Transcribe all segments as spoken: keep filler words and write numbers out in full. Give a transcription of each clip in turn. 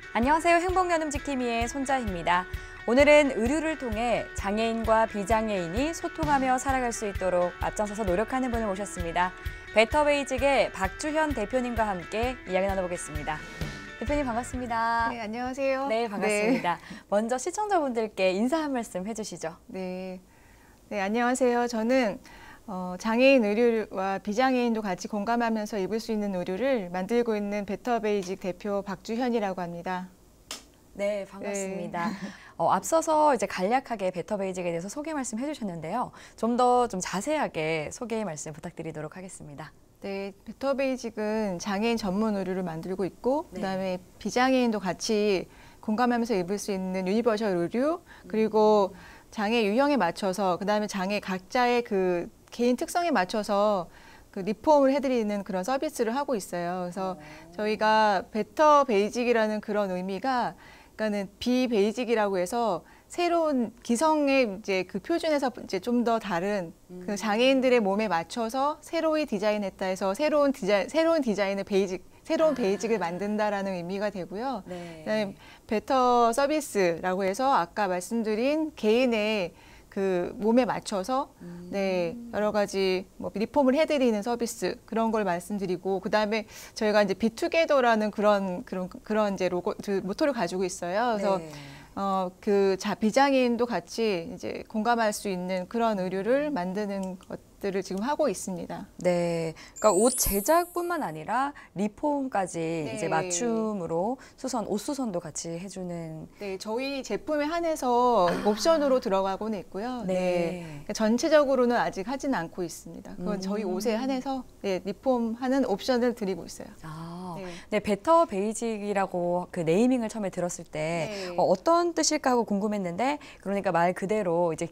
안녕하세요. 행복나눔 지킴이의 손자희입니다. 오늘은 의류를 통해 장애인과 비장애인이 소통하며 살아갈 수 있도록 앞장서서 노력하는 분을 모셨습니다. 베터베이직의 박주현 대표님과 함께 이야기 나눠보겠습니다. 대표님 반갑습니다. 네, 안녕하세요. 네, 반갑습니다. 네. 먼저 시청자분들께 인사 한 말씀 해주시죠. 네, 네 안녕하세요. 저는 어, 장애인 의류와 비장애인도 같이 공감하면서 입을 수 있는 의류를 만들고 있는 베터베이직 대표 박주현이라고 합니다. 네, 반갑습니다. 네. 어, 앞서서 이제 간략하게 베터베이직에 대해서 소개 말씀 해주셨는데요. 좀 더 좀 자세하게 소개 말씀 부탁드리도록 하겠습니다. 네, 베터베이직은 장애인 전문 의류를 만들고 있고 네. 그다음에 비장애인도 같이 공감하면서 입을 수 있는 유니버셜 의류 그리고 장애 유형에 맞춰서 그다음에 장애 각자의 그 개인 특성에 맞춰서 그 리폼을 해드리는 그런 서비스를 하고 있어요. 그래서 오. 저희가 베터베이직이라는 그런 의미가 그러니까는 비베이직이라고 해서 새로운 기성의 이제 그 표준에서 이제 좀 더 다른 음. 그 장애인들의 몸에 맞춰서 새로이 디자인했다 해서 새로운 디자인 새로운 디자인의 베이직 새로운 아. 베이직을 만든다라는 의미가 되고요. 네. 그다음에 베터 서비스라고 해서 아까 말씀드린 개인의 그 몸에 맞춰서 음. 네 여러 가지 뭐 리폼을 해드리는 서비스 그런 걸 말씀드리고 그 다음에 저희가 이제 비투게더라는 그런 그런 그런 이제 로고 그 모토를 가지고 있어요. 그래서 네. 어 그 자 비장애인도 같이 이제 공감할 수 있는 그런 의류를 만드는 것들을 지금 하고 있습니다. 네, 그러니까 옷 제작뿐만 아니라 리폼까지 네. 이제 맞춤으로 수선, 옷 수선도 같이 해주는. 네, 저희 제품에 한해서 아. 옵션으로 들어가고는 있고요. 네, 네. 그러니까 전체적으로는 아직 하지는 않고 있습니다. 그건 음. 저희 옷에 한해서 네, 리폼하는 옵션을 드리고 있어요. 아, 네, 네 베터베이직이라고 그 네이밍을 처음에 들었을 때 네. 어, 어떤 뜻일까 하고 궁금했는데, 그러니까 말 그대로 이제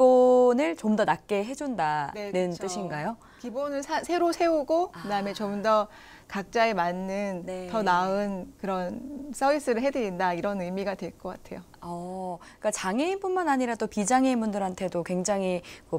기본을 좀 더 낮게 해준다는 네, 그렇죠. 뜻인가요? 기본을 사, 새로 세우고 아. 그다음에 좀 더 각자에 맞는 네. 더 나은 그런 서비스를 해드린다 이런 의미가 될 것 같아요. 어, 그러니까 장애인뿐만 아니라 또 비장애인분들한테도 굉장히 그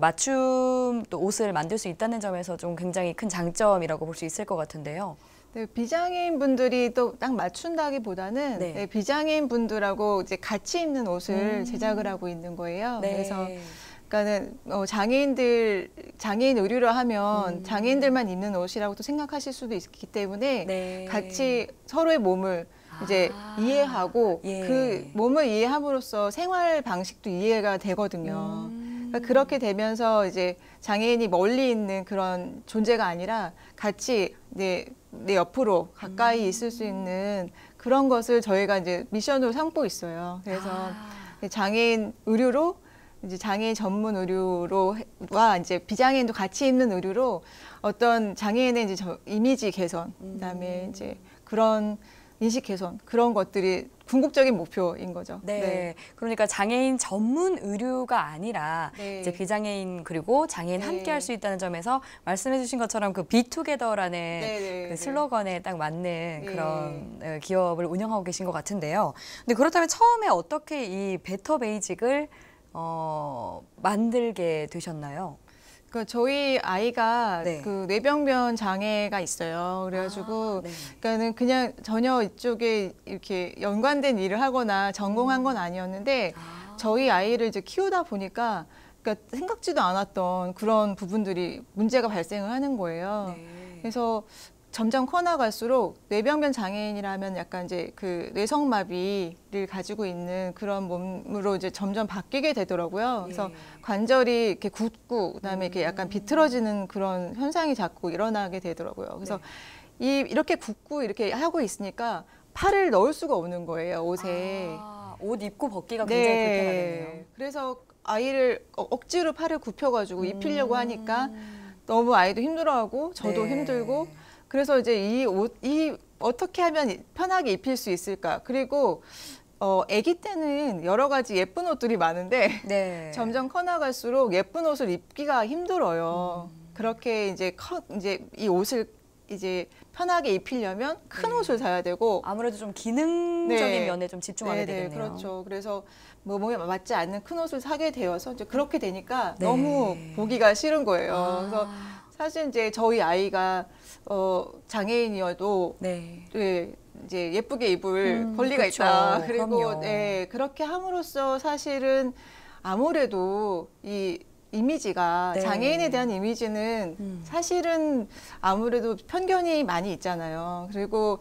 맞춤 또 옷을 만들 수 있다는 점에서 좀 굉장히 큰 장점이라고 볼 수 있을 것 같은데요. 네, 비장애인 분들이 또 딱 맞춘다기보다는 네. 네, 비장애인 분들하고 이제 같이 입는 옷을 음. 제작을 하고 있는 거예요. 네. 그래서 그러니까는 어, 장애인들 장애인 의류라 하면 음. 장애인들만 입는 옷이라고 또 생각하실 수도 있기 때문에 네. 같이 서로의 몸을 이제 아. 이해하고 예. 그 몸을 이해함으로써 생활 방식도 이해가 되거든요. 음. 그러니까 그렇게 되면서 이제 장애인이 멀리 있는 그런 존재가 아니라 같이 내, 내 옆으로 가까이 음. 있을 수 있는 그런 것을 저희가 이제 미션으로 삼고 있어요. 그래서 아. 장애인 의류로 이제 장애인 전문 의류로와 이제 비장애인도 같이 입는 의류로 어떤 장애인의 이제 저 이미지 개선, 그다음에 음. 이제 그런 인식 개선 그런 것들이 궁극적인 목표인 거죠. 네, 네. 그러니까 장애인 전문 의류가 아니라 네. 이제 비장애인 그리고 장애인 네. 함께 할 수 있다는 점에서 말씀해주신 것처럼 그 비투게더라는 네, 네, 그 슬로건에 네. 딱 맞는 네. 그런 기업을 운영하고 계신 것 같은데요. 근데 그렇다면 처음에 어떻게 이 베터베이직을 어, 만들게 되셨나요? 그 저희 아이가 네. 그 뇌병변 장애가 있어요. 그래가지고 아, 네. 그러니까는 그냥 전혀 이쪽에 이렇게 연관된 일을 하거나 전공한 건 아니었는데 아. 저희 아이를 이제 키우다 보니까 그러니까 생각지도 않았던 그런 부분들이 문제가 발생을 하는 거예요. 네. 그래서 점점 커나갈수록 뇌병변 장애인이라면 약간 이제 그 뇌성마비를 가지고 있는 그런 몸으로 이제 점점 바뀌게 되더라고요. 그래서 예. 관절이 이렇게 굳고 그다음에 이렇게 약간 비틀어지는 그런 현상이 자꾸 일어나게 되더라고요. 그래서 네. 이 이렇게 굳고 이렇게 하고 있으니까 팔을 넣을 수가 없는 거예요, 옷에. 아, 옷 입고 벗기가 굉장히 네. 불편하겠네요. 그래서 아이를 억지로 팔을 굽혀가지고 입히려고 하니까 너무 아이도 힘들어하고 저도 네. 힘들고. 그래서 이제 이 옷, 이 어떻게 하면 편하게 입힐 수 있을까? 그리고 어, 아기 때는 여러 가지 예쁜 옷들이 많은데 네. 점점 커나갈수록 예쁜 옷을 입기가 힘들어요. 음. 그렇게 이제 커, 이제 이 옷을 이제 편하게 입히려면 큰 네. 옷을 사야 되고 아무래도 좀 기능적인 네. 면에 좀 집중하게 네네, 되겠네요. 그렇죠. 그래서 뭐 몸에 맞지 않는 큰 옷을 사게 되어서 이제 그렇게 되니까 네. 너무 보기가 싫은 거예요. 아. 그래서 사실 이제 저희 아이가 어, 장애인이어도 네. 네, 이제 예쁘게 입을 음, 권리가 그쵸. 있다. 그리고 그럼요. 네, 그렇게 함으로써 사실은 아무래도 이 이미지가 네. 장애인에 대한 이미지는 음. 사실은 아무래도 편견이 많이 있잖아요. 그리고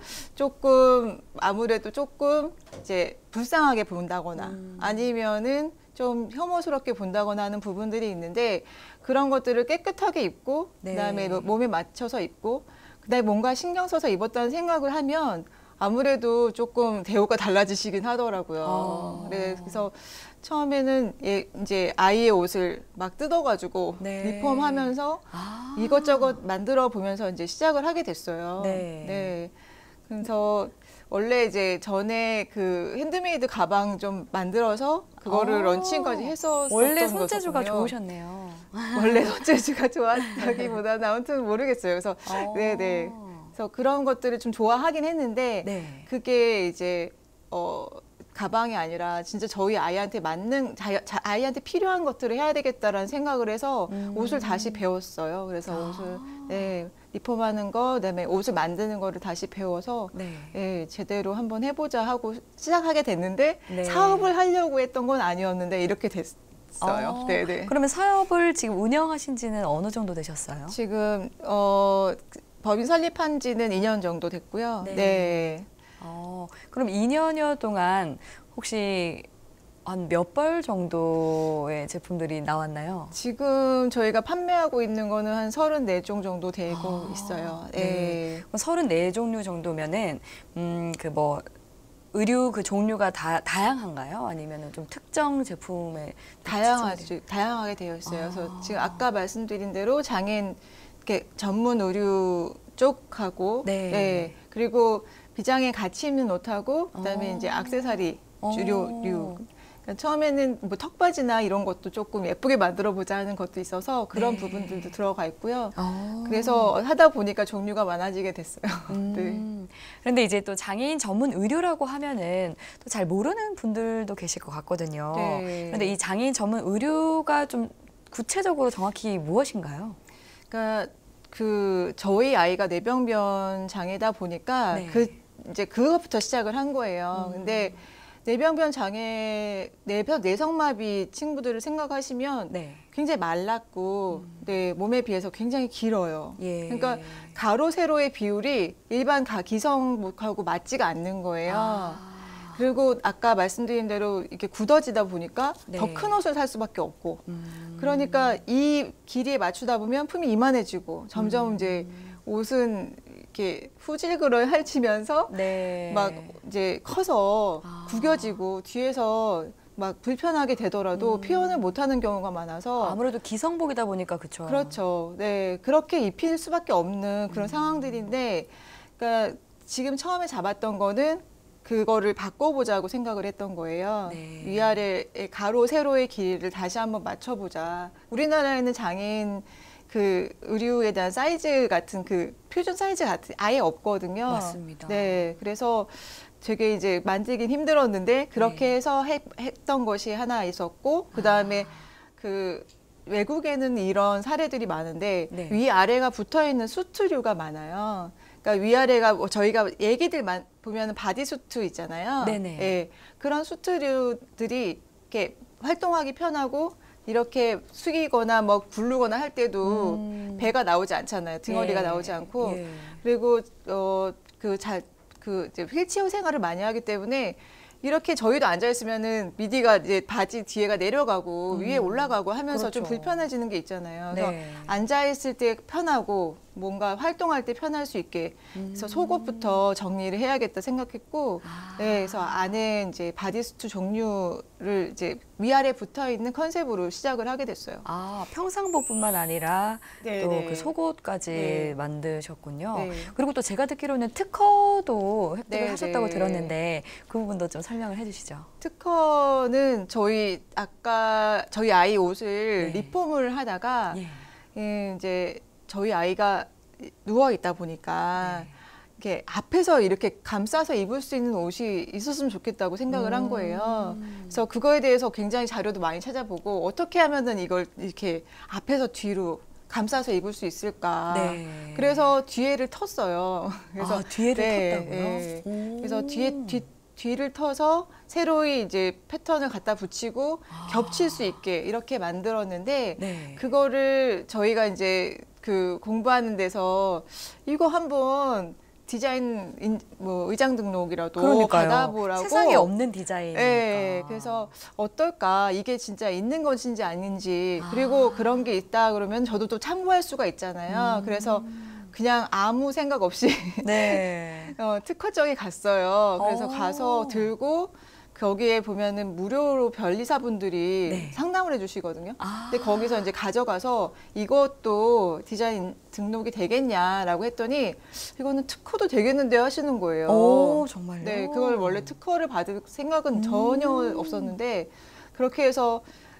조금 아무래도 조금 이제 불쌍하게 본다거나 음. 아니면은 좀 혐오스럽게 본다거나 하는 부분들이 있는데 그런 것들을 깨끗하게 입고 네. 그다음에 몸에 맞춰서 입고 그다음에 뭔가 신경 써서 입었다는 생각을 하면 아무래도 조금 대우가 달라지시긴 하더라고요. 아. 네, 그래서 처음에는 예, 이제 아이의 옷을 막 뜯어가지고 네. 리폼하면서 아. 이것저것 만들어 보면서 이제 시작을 하게 됐어요. 네. 네. 그래서 원래 이제 전에 그 핸드메이드 가방 좀 만들어서 그거를 아. 런칭까지 했었던 원래 손재주가 거거든요. 좋으셨네요. 원래 손재주가 좋았다기보다는 아무튼 모르겠어요. 그래서 어. 네네. 그래서 그런 것들을 좀 좋아하긴 했는데 네. 그게 이제 어 가방이 아니라 진짜 저희 아이한테 맞는 자, 자, 아이한테 필요한 것들을 해야 되겠다라는 생각을 해서 음. 옷을 다시 배웠어요. 그래서 아. 옷을 네, 리폼하는 거, 그다음에 옷을 만드는 거를 다시 배워서 네. 예, 제대로 한번 해보자 하고 시작하게 됐는데 네. 사업을 하려고 했던 건 아니었는데 이렇게 됐어요. 어, 네네. 그러면 사업을 지금 운영하신 지는 어느 정도 되셨어요? 지금 어, 법인 설립한 지는 이 년 정도 됐고요. 네. 네. 어, 그럼 이 년여 동안 혹시 한 몇 벌 정도의 제품들이 나왔나요? 지금 저희가 판매하고 있는 거는 한 서른네 종 정도 되고 아, 있어요. 네. 네. 그럼 서른네 종류 정도면은 음, 그 뭐 의류 그 종류가 다 다양한가요? 아니면은 좀 특정 제품에 다양하죠. 다양하게 되어 있어요. 아. 그래서 지금 아까 말씀드린 대로 장애인 이렇게 전문 의류 쪽하고 네. 네. 그리고 비장애인 같이 입는 옷하고 그다음에 어. 이제 액세서리 어. 주류류. 그러니까 처음에는 뭐 턱받이나 이런 것도 조금 예쁘게 만들어 보자 하는 것도 있어서 그런 네. 부분들도 들어가 있고요. 어. 그래서 하다 보니까 종류가 많아지게 됐어요. 네. 음. 그런데 이제 또 장애인 전문 의류라고 하면은 또 잘 모르는 분들도 계실 것 같거든요. 네. 그런데 이 장애인 전문 의류가 좀 구체적으로 정확히 무엇인가요? 그러니까 그 저희 아이가 뇌병변 장애다 보니까 네. 그 이제 그것부터 시작을 한 거예요. 음. 근데 뇌병변 장애, 뇌병 내성마비 친구들을 생각하시면 네. 굉장히 말랐고 음. 네, 몸에 비해서 굉장히 길어요. 예. 그러니까 가로 세로의 비율이 일반 가 기성복하고 맞지가 않는 거예요. 아. 그리고 아까 말씀드린 대로 이렇게 굳어지다 보니까 네. 더 큰 옷을 살 수밖에 없고 음. 그러니까 이 길이에 맞추다 보면 품이 이만해지고 점점 음. 이제 옷은 이렇게 후질그러 펼치면서 네. 막 이제 커서 아. 구겨지고 뒤에서 막 불편하게 되더라도 음. 표현을 못하는 경우가 많아서 아무래도 기성복이다 보니까 그렇죠. 그렇죠. 네, 그렇게 입힐 수밖에 없는 그런 음. 상황들인데, 그러니까 지금 처음에 잡았던 거는 그거를 바꿔보자고 생각을 했던 거예요. 네. 위아래의 가로 세로의 길이를 다시 한번 맞춰보자. 우리나라에는 장애인 그 의류에 대한 사이즈 같은 그 표준 사이즈 같은 아예 없거든요. 맞습니다. 네, 그래서 되게 이제 만들긴 힘들었는데 그렇게 네. 해서 해, 했던 것이 하나 있었고 그 다음에 아. 그 외국에는 이런 사례들이 많은데 네. 위아래가 붙어있는 수트류가 많아요. 그러니까 위아래가 뭐 저희가 얘기들만 보면은 바디수트 있잖아요. 네네. 예, 그런 수트류들이 이렇게 활동하기 편하고 이렇게 숙이거나 뭐 굴르거나 할 때도 음. 배가 나오지 않잖아요. 등허리가 예. 나오지 않고 예. 그리고 어그 잘 그 이제 휠체어 생활을 많이 하기 때문에 이렇게 저희도 앉아 있으면은 미디가 이제 바지 뒤에가 내려가고 음. 위에 올라가고 하면서 좀 그렇죠. 불편해지는 게 있잖아요. 그래서 네. 앉아 있을 때 편하고 뭔가 활동할 때 편할 수 있게 그래서 음. 속옷부터 정리를 해야겠다 생각했고 아. 네, 그래서 안에 이제 바디수트 종류를 이제 위아래 붙어 있는 컨셉으로 시작을 하게 됐어요. 아, 평상복뿐만 아니라 네, 또 네. 그 속옷까지 네. 만드셨군요. 네. 그리고 또 제가 듣기로는 특허도 획득을 네, 하셨다고 네. 들었는데 그 부분도 좀 설명을 해주시죠. 특허는 저희 아까 저희 아이 옷을 네. 리폼을 하다가 예. 예, 이제 저희 아이가 누워 있다 보니까 네. 이렇게 앞에서 이렇게 감싸서 입을 수 있는 옷이 있었으면 좋겠다고 생각을 한 거예요. 음. 그래서 그거에 대해서 굉장히 자료도 많이 찾아보고 어떻게 하면은 이걸 이렇게 앞에서 뒤로 감싸서 입을 수 있을까. 네. 그래서 뒤에를 텄어요. 그래서 아, 뒤에를 네, 텄다고요? 네. 그래서 뒤에 뒤 뒤를 터서 새로이 이제 패턴을 갖다 붙이고 아. 겹칠 수 있게 이렇게 만들었는데 네. 그거를 저희가 이제 그 공부하는 데서 이거 한번 디자인 인, 뭐 의장 등록이라도 그러니까요. 받아보라고. 세상에 없는 디자인이니까. 네, 그래서 어떨까 이게 진짜 있는 것인지 아닌지 그리고 아. 그런 게 있다 그러면 저도 또 참고할 수가 있잖아요. 음. 그래서 그냥 아무 생각 없이 네. 어, 특허청에 갔어요. 그래서 오. 가서 들고 거기에 보면은 무료로 변리사분들이 네. 상담을 해주시거든요. 아. 근데 거기서 이제 가져가서 이것도 디자인 등록이 되겠냐라고 했더니 이거는 특허도 되겠는데요 하시는 거예요. 오, 정말요? 네, 그걸 원래 특허를 받을 생각은 전혀 음. 없었는데 그렇게 해서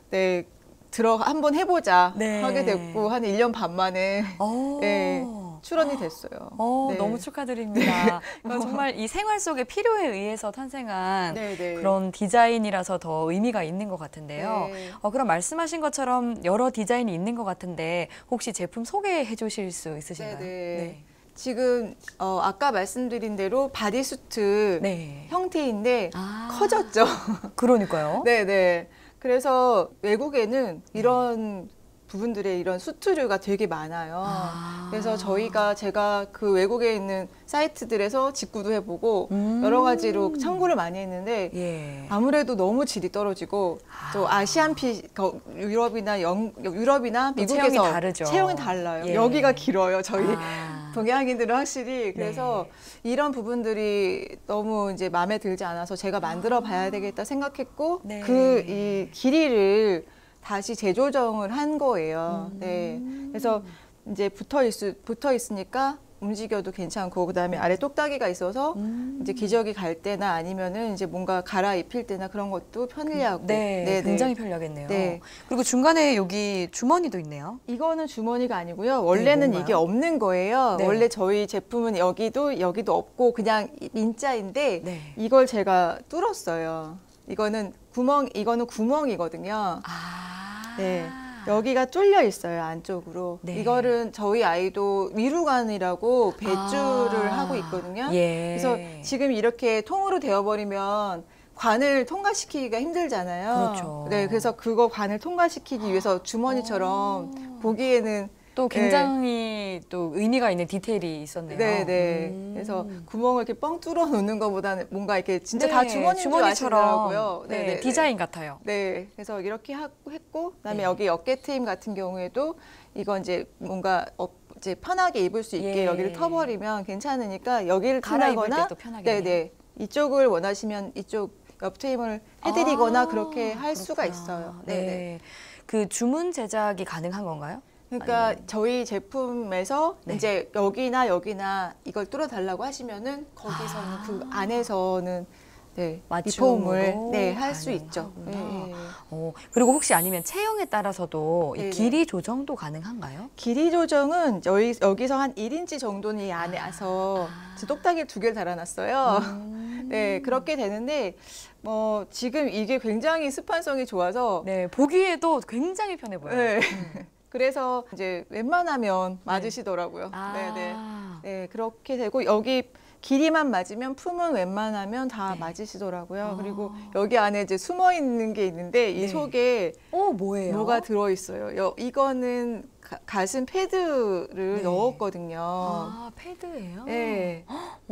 네 들어 한번 해보자 네. 하게 됐고 한 일 년 반 만에 오. 네, 출원이 됐어요. 어, 네. 너무 축하드립니다. 그러니까 정말 이 생활 속의 필요에 의해서 탄생한 네, 네. 그런 디자인이라서 더 의미가 있는 것 같은데요. 네. 어, 그럼 말씀하신 것처럼 여러 디자인이 있는 것 같은데 혹시 제품 소개해 주실 수 있으신가요? 네, 네. 지금 어, 아까 말씀드린 대로 바디수트 네. 형태인데 아, 커졌죠. 그러니까요. 네, 네. 그래서 외국에는 이런 부분들의 이런 수트류가 되게 많아요. 아. 그래서 저희가 제가 그 외국에 있는 사이트들에서 직구도 해보고 음. 여러 가지로 참고를 많이 했는데 예. 아무래도 너무 질이 떨어지고 또 아시안피 거- 유럽이나 영, 유럽이나 또 미국에서 체형이 다르죠. 체형이 달라요. 예. 여기가 길어요. 저희 아. 동양인들은 확실히 그래서 네. 이런 부분들이 너무 이제 마음에 들지 않아서 제가 만들어 봐야 되겠다 생각했고 네. 그 이 길이를 다시 재조정을 한 거예요. 음. 네. 그래서 이제 붙어 있 붙어 있으니까 움직여도 괜찮고 그다음에 아래 똑딱이가 있어서 음. 이제 기저귀 갈 때나 아니면은 이제 뭔가 갈아입힐 때나 그런 것도 편리하고 네, 네네. 굉장히 편리하겠네요. 네. 그리고 중간에 여기 주머니도 있네요. 이거는 주머니가 아니고요. 원래는 뭔가요? 이게 없는 거예요. 네. 원래 저희 제품은 여기도 여기도 없고 그냥 민자인데 네. 이걸 제가 뚫었어요. 이거는 구멍 이거는 구멍이거든요. 아. 네. 여기가 뚫려 있어요, 안쪽으로. 네. 이거는 저희 아이도 위루관이라고 배주를 아. 하고 있거든요. 예. 그래서 지금 이렇게 통으로 되어버리면 관을 통과시키기가 힘들잖아요. 그렇죠. 네, 그래서 그거 관을 통과시키기 위해서 주머니처럼 오. 보기에는 또 굉장히 또 의미가 있는 디테일이 있었네요. 네, 네. 음. 그래서 구멍을 이렇게 뻥 뚫어 놓는 것보다는 뭔가 이렇게 진짜 네, 다 주머니인 줄 주머니처럼 아시더라고요. 네, 네, 네, 디자인 같아요. 네, 그래서 이렇게 하고 했고, 그다음에 네. 여기 어깨 트임 같은 경우에도 이건 이제 뭔가 어, 이제 편하게 입을 수 있게 예. 여기를 터버리면 괜찮으니까 여기를 갈아입을 튼다거나, 때도 편하게. 네, 네, 이쪽을 원하시면 이쪽 옆 트임을 해드리거나 아, 그렇게 할 수가 그렇구나. 있어요. 네. 네, 네. 그 주문 제작이 가능한 건가요? 그러니까 아니면- 저희 제품에서 네. 이제 여기나 여기나 이걸 뚫어 달라고 하시면은 거기서는 아. 그 안에서는 네, 맞춤으로 리폼을 네, 할 수 있죠. 가능하구나. 네, 네. 어, 그리고 혹시 아니면 체형에 따라서도 이 네네. 길이 조정도 가능한가요? 길이 조정은 여기, 여기서 한 일 인치 정도는 이 안에 와서 아. 똑딱이 두 개를 달아놨어요. 음. 네, 그렇게 되는데 뭐 지금 이게 굉장히 스판성이 좋아서 네, 보기에도 굉장히 편해 보여요. 네. 그래서 이제 웬만하면 맞으시더라고요. 아. 네, 네. 네, 그렇게 되고 여기 길이만 맞으면 품은 웬만하면 다 네. 맞으시더라고요. 아. 그리고 여기 안에 이제 숨어 있는 게 있는데 이 네. 속에 어, 뭐예요? 뭐가 들어 있어요. 여, 이거는 가, 가슴 패드를 네. 넣었거든요. 아, 패드예요? 네.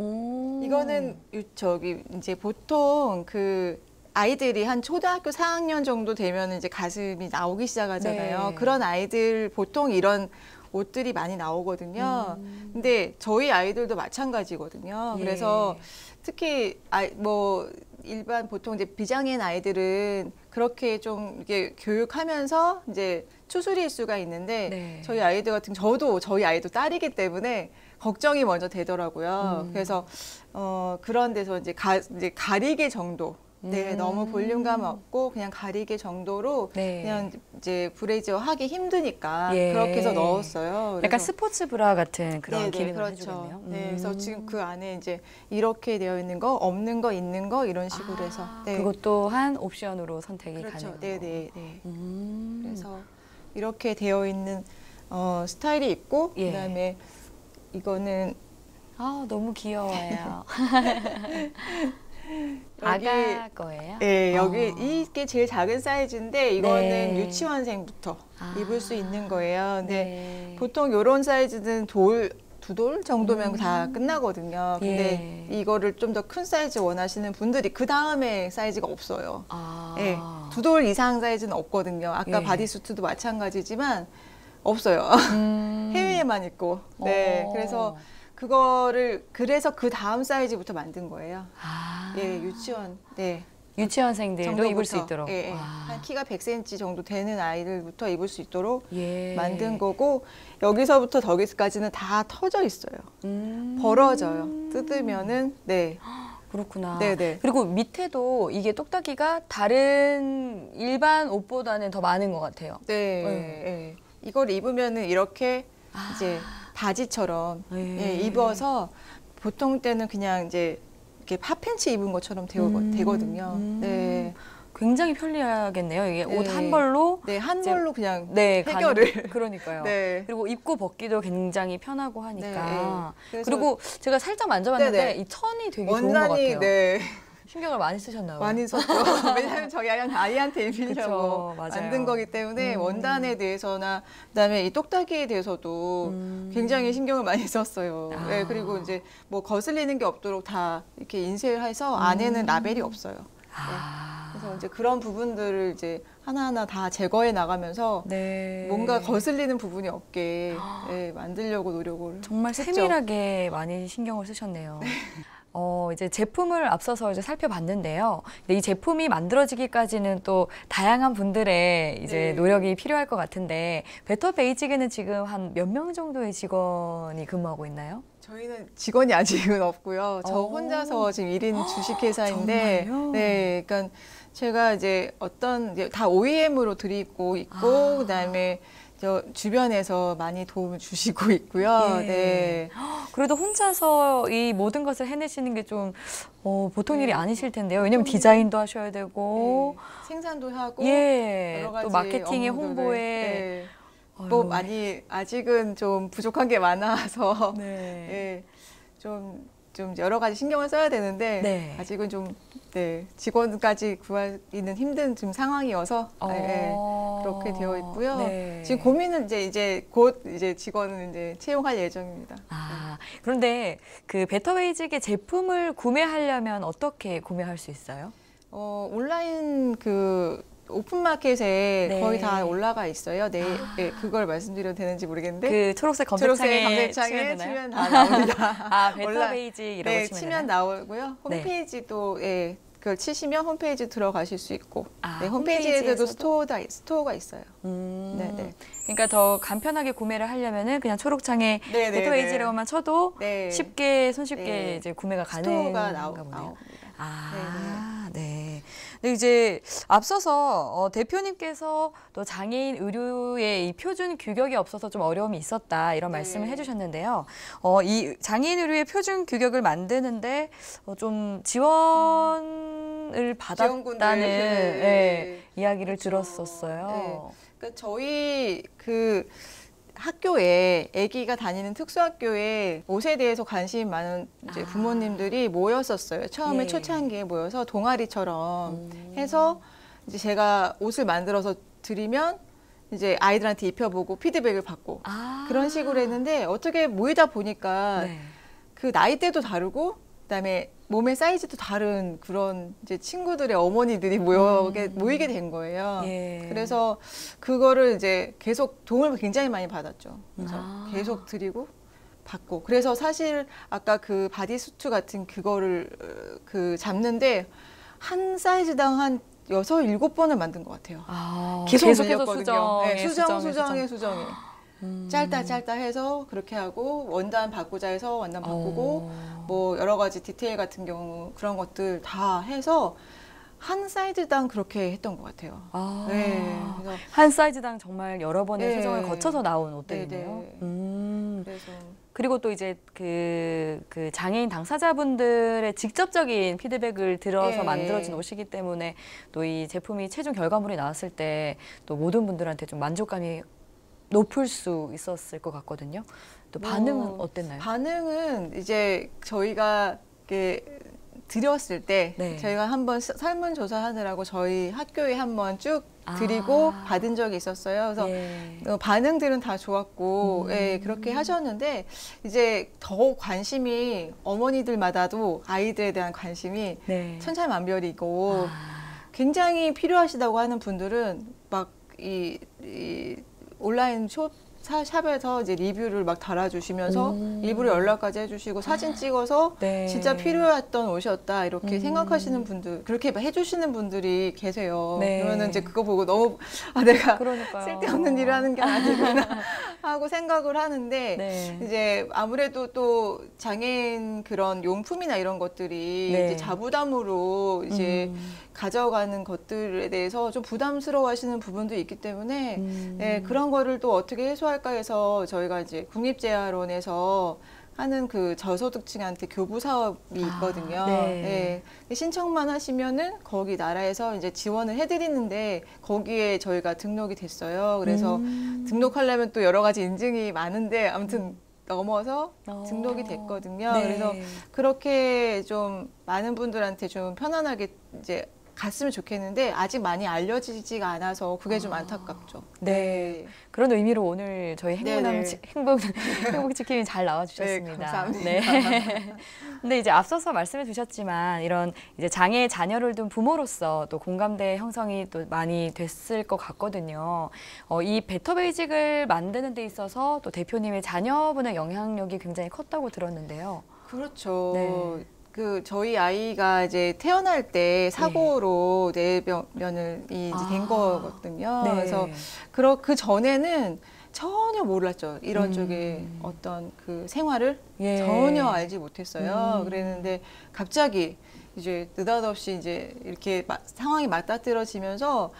오. 이거는 유- 저기 이제 보통 그 아이들이 한 초등학교 사 학년 정도 되면 이제 가슴이 나오기 시작하잖아요. 네. 그런 아이들 보통 이런 옷들이 많이 나오거든요. 음. 근데 저희 아이들도 마찬가지거든요. 예. 그래서 특히 아이 뭐 일반 보통 이제 비장애인 아이들은 그렇게 좀 이게 교육하면서 이제 추스릴 수가 있는데 네. 저희 아이들 같은 저도 저희 아이도 딸이기 때문에 걱정이 먼저 되더라고요. 음. 그래서 어 그런 데서 이제 가 이제 가리개 정도. 네, 음. 너무 볼륨감 없고 그냥 가리개 정도로 네. 그냥 이제 브레이저 하기 힘드니까 예. 그렇게 해서 넣었어요. 약간 그래서 스포츠 브라 같은 그런 네네, 기능을 그렇죠. 해주겠네요. 네, 그래서 음. 지금 그 안에 이제 이렇게 되어 있는 거, 없는 거, 있는 거 이런 식으로 아, 해서 네. 그것 또한 옵션으로 선택이 그렇죠. 가능한 네, 거고. 네, 네. 음. 그래서 이렇게 되어 있는 어, 스타일이 있고 예. 그다음에 이거는 아, 너무 귀여워요. 여기, 아가 거예요? 네, 여기 어. 이게 제일 작은 사이즈인데 이거는 네. 유치원생부터 아. 입을 수 있는 거예요. 근데 네. 보통 이런 사이즈는 돌, 두 돌 정도면 음. 다 끝나거든요. 근데 예. 이거를 좀 더 큰 사이즈 원하시는 분들이 그 다음에 사이즈가 없어요. 아. 네, 두 돌 이상 사이즈는 없거든요. 아까 예. 바디수트도 마찬가지지만 없어요. 음. 해외에만 있고. 네, 어. 그래서 그거를 그래서 그 다음 사이즈부터 만든 거예요. 아. 예, 유치원. 네. 유치원생들도 정도부터, 입을 수 있도록. 예, 예. 와. 한 키가 백 센티미터 정도 되는 아이들부터 입을 수 있도록 예. 만든 거고 여기서부터 저기까지는 다 터져 있어요. 음. 벌어져요. 뜯으면은 네. 그렇구나. 네네. 그리고 밑에도 이게 똑딱이가 다른 일반 옷보다는 더 많은 것 같아요. 네. 네. 예. 이걸 입으면은 이렇게 아. 이제 바지처럼 예. 예, 입어서 보통 때는 그냥 이제 이렇게 핫팬츠 입은 것처럼 되거, 음. 되거든요. 음. 네. 굉장히 편리하겠네요. 이게 네. 옷 한 벌로 네, 한 이제- 벌로 그냥 네, 해결을. 가능- 그러니까요. 네. 그리고 입고 벗기도 굉장히 편하고 하니까. 네, 네. 그래서- 그리고 제가 살짝 만져봤는데 네네. 이 천이 되게 좋은 것 원단이 같아요. 네. 신경을 많이 쓰셨나 봐요. 많이 썼죠. 왜냐하면 저희 아이한- 아이한테 입히려고 그쵸, 맞아요. 만든 거기 때문에 음. 원단에 대해서나 그다음에 이 똑딱이에 대해서도 음. 굉장히 신경을 많이 썼어요. 아. 네, 그리고 이제 뭐 거슬리는 게 없도록 다 이렇게 인쇄를 해서 안에는 라벨이 없어요. 아. 그래서 이제 그런 부분들을 이제 하나하나 다 제거해 나가면서 네. 뭔가 거슬리는 부분이 없게 네, 만들려고 노력을 정말 했죠. 세밀하게 많이 신경을 쓰셨네요. 어, 이제 제품을 앞서서 이제 살펴봤는데요. 근데 이 제품이 만들어지기까지는 또 다양한 분들의 이제 네. 노력이 필요할 것 같은데, 베터 베이직에는 지금 한 몇 명 정도의 직원이 근무하고 있나요? 저희는 직원이 아직은 없고요. 저 오. 혼자서 지금 일 인 주식회사인데, 정말요? 네, 그러니까 제가 이제 어떤 이제 다 오이엠으로 드리고 있고, 아. 그다음에 저 주변에서 많이 도움을 주시고 있고요. 예. 네. 그래도 혼자서 이 모든 것을 해내시는 게 좀 어, 보통 네. 일이 아니실 텐데요. 왜냐면 보통 디자인도 하셔야 되고, 네. 생산도 하고, 예, 여러 가지 또 마케팅에 업무들을, 홍보에. 네. 아유, 뭐 많이 아직은 좀 부족한 게 많아서, 네. 예, 좀, 좀 여러 가지 신경을 써야 되는데 네. 아직은 좀 네, 직원까지 구하기는 힘든 지금 상황이어서 어. 예, 그렇게 되어 있고요. 네. 지금 고민은 이제 이제 곧 이제 직원을 이제 채용할 예정입니다. 아, 그런데 그 베터베이직의 제품을 구매하려면 어떻게 구매할 수 있어요? 어, 온라인 그 오픈마켓에 네. 거의 다 올라가 있어요. 네, 아. 네, 그걸 말씀드려도 되는지 모르겠는데. 그 초록색 초록색 검색창에 검색창에 치면 되나요? 치면 다 나옵니다. 아, 온라인- 베터베이직이라고 네, 치면, 치면 되나요? 나오고요. 네. 홈페이지도 예, 그걸 치시면 홈페이지 들어가실 수 있고, 아, 네, 홈페이지에도 홈페이지에서도? 스토어가 스토어가 있어요. 음, 네, 네. 그러니까 더 간편하게 구매를 하려면은 그냥 초록창에 네, 네, 베터베이직이라고만 쳐도 네. 쉽게 손쉽게 네. 이제 구매가 스토어가 가능한가 나오, 보네요. 나옵니다. 아, 네. 근데 이제 앞서서 어, 대표님께서 또 장애인 의료의 이 표준 규격이 없어서 좀 어려움이 있었다 이런 네. 말씀을 해주셨는데요. 어, 이 장애인 의료의 표준 규격을 만드는데 어, 좀 지원을 받았다는 지원군들, 네. 예, 이야기를 그렇죠. 들었었어요. 그러니까 저희 그 학교에 아기가 다니는 특수학교에 옷에 대해서 관심이 많은 이제 아. 부모님들이 모였었어요. 처음에 예. 초창기에 모여서 동아리처럼 음. 해서 이제 제가 옷을 만들어서 드리면 이제 아이들한테 입혀보고 피드백을 받고 아. 그런 식으로 했는데 어떻게 모이다 보니까 네. 그 나이대도 다르고 그다음에 몸의 사이즈도 다른 그런 이제 친구들의 어머니들이 모여게 음. 모이게 된 거예요. 예. 그래서 그거를 이제 계속 도움을 굉장히 많이 받았죠. 그래서 아. 계속 드리고 받고. 그래서 사실 아까 그 바디수트 같은 그거를 어, 그 잡는데 한 사이즈당 한 여섯 일곱 번을 만든 것 같아요. 아, 계속 계속해서 밀렸거든요. 수정에, 네, 수정, 수정에, 수정에, 수정에. 음. 짧다, 짧다 해서 그렇게 하고 원단 바꾸자 해서 원단 바꾸고 어. 뭐 여러 가지 디테일 같은 경우 그런 것들 다 해서 한 사이즈당 그렇게 했던 것 같아요. 아. 네, 그래서 한 사이즈당 정말 여러 번의 네. 수정을 거쳐서 나온 옷들이네요. 네, 네. 음. 그래서 그리고 또 이제 그, 그 장애인 당사자분들의 직접적인 피드백을 들어서 예. 만들어진 옷이기 때문에 또 이 제품이 최종 결과물이 나왔을 때 또 모든 분들한테 좀 만족감이 높을 수 있었을 것 같거든요. 또 반응은 뭐, 어땠나요? 반응은 이제 저희가 이렇게 드렸을 때 네. 저희가 한번 설문조사하느라고 저희 학교에 한번 쭉 드리고 아. 받은 적이 있었어요. 그래서 예. 반응들은 다 좋았고 음. 예, 그렇게 하셨는데 이제 더 관심이 어머니들마다도 아이들에 대한 관심이 네. 천차만별이고 아. 굉장히 필요하시다고 하는 분들은 막 이 이 온라인 숍 샵에서 이제 리뷰를 막 달아주시면서 음. 일부러 연락까지 해주시고 사진 찍어서 네. 진짜 필요했던 옷이었다 이렇게 음. 생각하시는 분들 그렇게 해주시는 분들이 계세요. 네. 그러면은 이제 그거 보고 너무 아 내가 그러니까요. 쓸데없는 일을 하는 게 아니구나 하고 생각을 하는데 네. 이제 아무래도 또 장애인 그런 용품이나 이런 것들이 네. 이제 자부담으로 이제 음. 가져가는 것들에 대해서 좀 부담스러워하시는 부분도 있기 때문에 음. 네, 그런 거를 또 어떻게 해소할까 해서 저희가 이제 국립재활원에서 하는 그 저소득층한테 교부 사업이 있거든요. 아, 네. 네. 신청만 하시면은 거기 나라에서 이제 지원을 해드리는데 거기에 저희가 등록이 됐어요. 그래서 음. 등록하려면 또 여러 가지 인증이 많은데 아무튼 음. 넘어서 어. 등록이 됐거든요. 네. 그래서 그렇게 좀 많은 분들한테 좀 편안하게 이제 갔으면 좋겠는데 아직 많이 알려지지가 않아서 그게 좀 안타깝죠. 네. 네. 그런 의미로 오늘 저희 행복남 행복 행복 지킴이 잘 나와주셨습니다. 네, 감사합니다. 네. 근데 이제 앞서서 말씀해 주셨지만 이런 이제 장애 자녀를 둔 부모로서 또 공감대 형성이 또 많이 됐을 것 같거든요. 어, 이 베터베이직을 만드는 데 있어서 또 대표님의 자녀분의 영향력이 굉장히 컸다고 들었는데요. 그렇죠. 네. 그 저희 아이가 이제 태어날 때 사고로 네. 뇌변을 이제 아. 된 거거든요. 네. 그래서 그러, 그 전에는 전혀 몰랐죠. 이런 음. 쪽에 어떤 그 생활을 예. 전혀 알지 못했어요. 음. 그랬는데 갑자기 이제 느닷없이 이제 이렇게 마, 상황이 맞닥뜨려지면서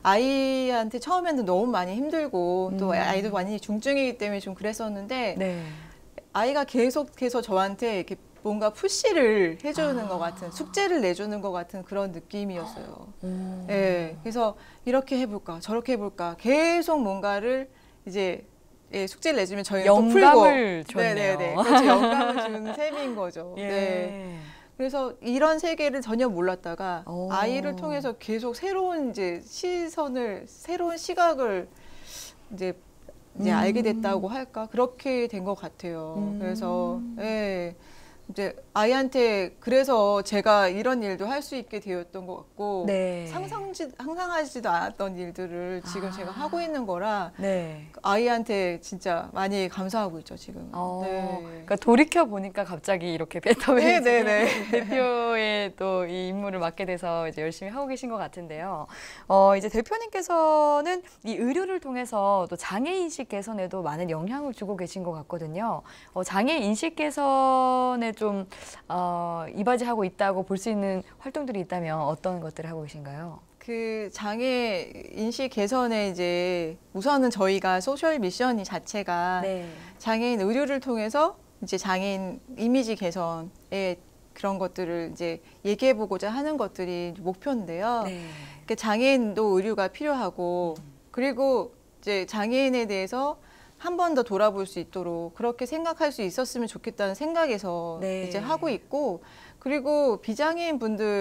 아이한테 처음에는 너무 많이 힘들고 음. 또 아이도 많이 중증이기 때문에 좀 그랬었는데 네. 아이가 계속해서 저한테 이렇게 뭔가 푸시를 해주는 아. 것 같은 숙제를 내주는 것 같은 그런 느낌이었어요. 음. 네, 그래서 이렇게 해볼까 저렇게 해볼까 계속 뭔가를 이제 예, 숙제를 내주면 저희는 영감을 또 풀고 네네네 그렇죠. 영감을 준 셈인 거죠. 예. 네. 그래서 이런 세계를 전혀 몰랐다가 오. 아이를 통해서 계속 새로운 이제 시선을 새로운 시각을 이제 이제 음. 알게 됐다고 할까 그렇게 된 것 같아요. 음. 그래서 예. 이제 아이한테 그래서 제가 이런 일도 할 수 있게 되었던 것 같고 네. 상상지, 상상하지도 않았던 일들을 지금 아. 제가 하고 있는 거라 네. 아이한테 진짜 많이 감사하고 있죠 지금. 어, 네. 그러니까 돌이켜 보니까 갑자기 이렇게 베터베이직 네, 네, 네. 대표의 또 이 임무를 맡게 돼서 이제 열심히 하고 계신 것 같은데요. 어, 이제 대표님께서는 이 의료를 통해서 또 장애 인식 개선에도 많은 영향을 주고 계신 것 같거든요. 어, 장애 인식 개선에 좀 어, 이바지하고 있다고 볼 수 있는 활동들이 있다면 어떤 것들을 하고 계신가요? 그 장애 인식 개선에 이제 우선은 저희가 소셜 미션이 자체가 네. 장애인 의료를 통해서 이제 장애인 이미지 개선에 그런 것들을 이제 얘기해보고자 하는 것들이 목표인데요. 네. 그러니까 장애인도 의료가 필요하고 음. 그리고 이제 장애인에 대해서 한 번 더 돌아볼 수 있도록 그렇게 생각할 수 있었으면 좋겠다는 생각에서 네. 이제 하고 있고 그리고 비장애인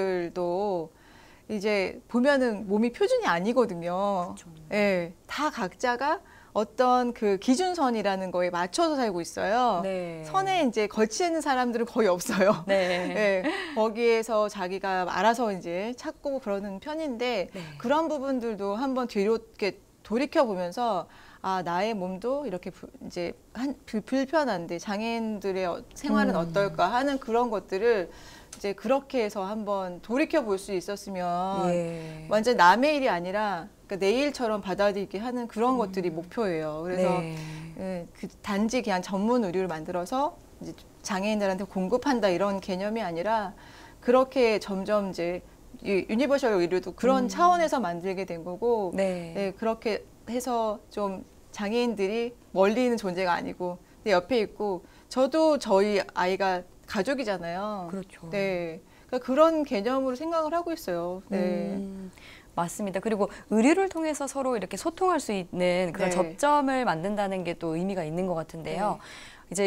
분들도 이제 보면은 몸이 표준이 아니거든요. 그렇죠. 예, 다 각자가 어떤 그 기준선이라는 거에 맞춰서 살고 있어요. 네. 선에 이제 걸치 있는 사람들은 거의 없어요. 네. 예, 거기에서 자기가 알아서 이제 찾고 그러는 편인데 네. 그런 부분들도 한번 뒤로 이렇게 돌이켜 보면서 아 나의 몸도 이렇게 부, 이제 한, 불, 불편한데 장애인들의 생활은 음. 어떨까 하는 그런 것들을 이제 그렇게 해서 한번 돌이켜 볼 수 있었으면 예. 완전 남의 일이 아니라 그러니까 내 일처럼 받아들이게 하는 그런 음. 것들이 목표예요. 그래서 네. 예, 그 단지 그냥 전문 의료를 만들어서 이제 장애인들한테 공급한다 이런 개념이 아니라 그렇게 점점 이제 유니버셜 의료도 그런 음. 차원에서 만들게 된 거고 네. 예, 그렇게 해서 좀 장애인들이 멀리 있는 존재가 아니고 내 옆에 있고 저도 저희 아이가 가족이잖아요. 그렇죠. 네, 그러니까 그런 개념으로 생각을 하고 있어요. 네. 음, 맞습니다. 그리고 의류를 통해서 서로 이렇게 소통할 수 있는 그런 네. 접점을 만든다는 게 또 의미가 있는 것 같은데요. 네. 이제